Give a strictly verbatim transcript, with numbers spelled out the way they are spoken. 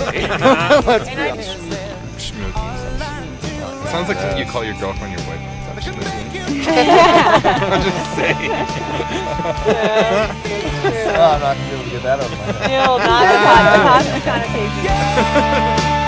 Really? Let's be And honest. Schmooking. It sounds like something you call your girlfriend your wife. Is that schmooking? I'm just saying. Oh, I'm not gonna be able to get that out of my head. Still not a positive connotation.